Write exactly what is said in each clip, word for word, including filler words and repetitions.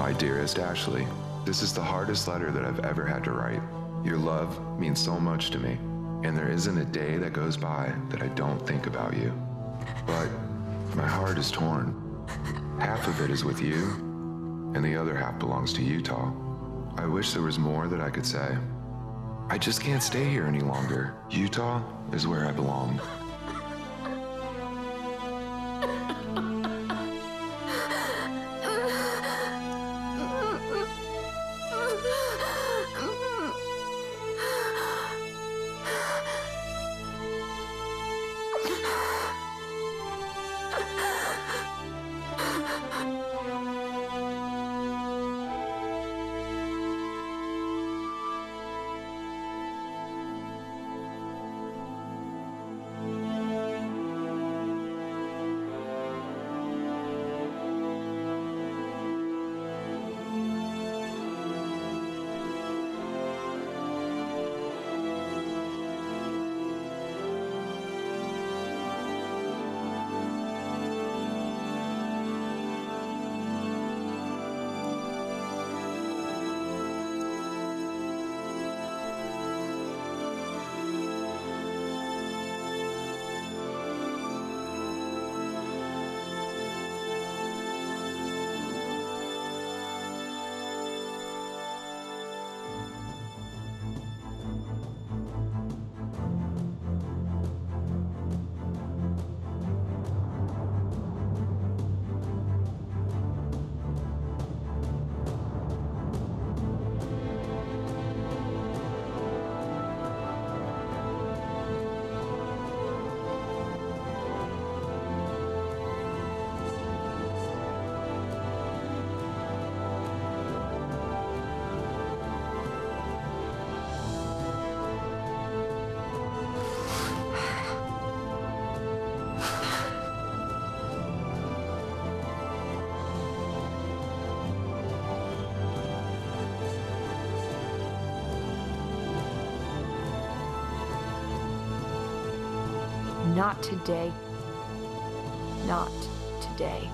My dearest Ashley, this is the hardest letter that I've ever had to write. Your love means so much to me, and there isn't a day that goes by that I don't think about you. But my heart is torn. Half of it is with you, and the other half belongs to Utah. I wish there was more that I could say. I just can't stay here any longer. Utah is where I belong. Not today. Not today.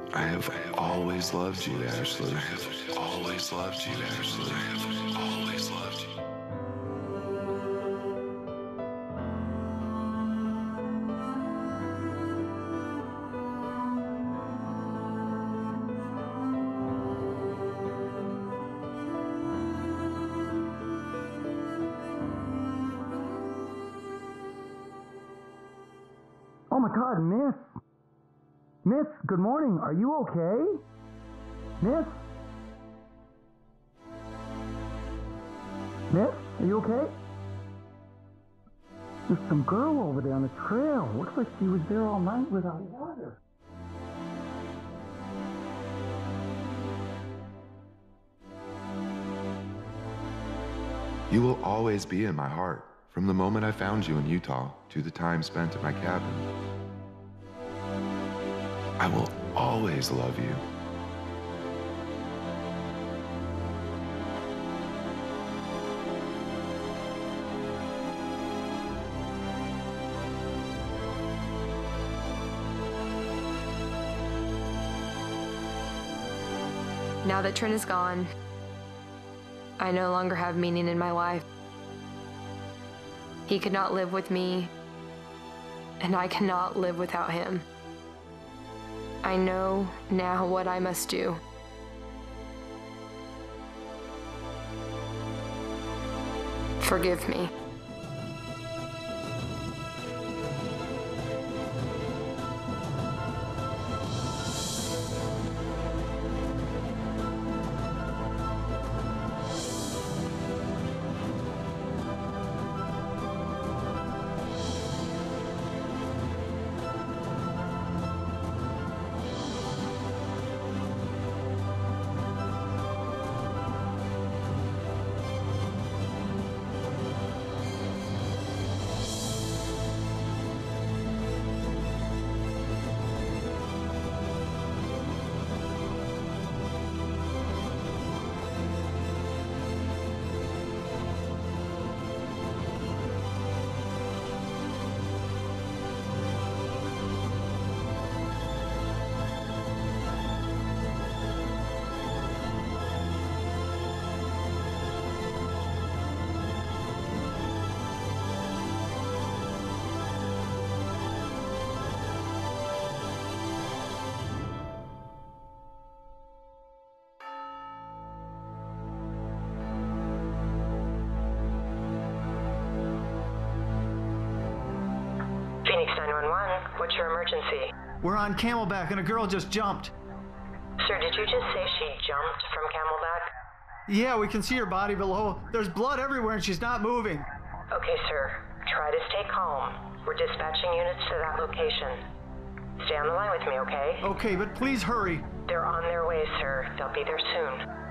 I have always loved you, Ashley. I have always loved you, Ashley. I have always loved you. Oh my God, Miss! Miss, good morning. Are you okay? Miss? Miss, are you okay? There's some girl over there on the trail. Looks like she was there all night without water. You will always be in my heart, from the moment I found you in Utah to the time spent at my cabin. I will always love you. Now that Trent is gone, I no longer have meaning in my life. He could not live with me, and I cannot live without him. I know now what I must do. Forgive me. Phoenix nine one one, what's your emergency? We're on Camelback and a girl just jumped. Sir, did you just say she jumped from Camelback? Yeah, we can see her body below. There's blood everywhere and she's not moving. Okay, sir. Try to stay calm. We're dispatching units to that location. Stay on the line with me, okay? Okay, but please hurry. They're on their way, sir. They'll be there soon.